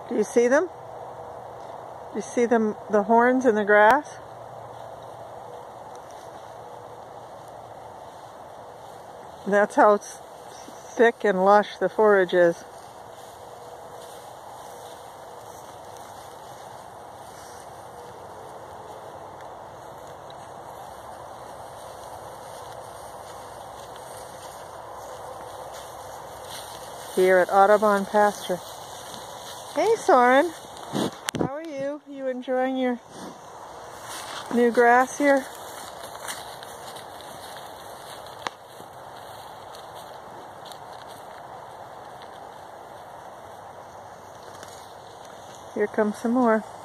Do you see them? Do you see them, the horns in the grass? That's how thick and lush the forage is. Here at Audubon Pasture. Hey Soren, how are you? You enjoying your new grass here? Here comes some more.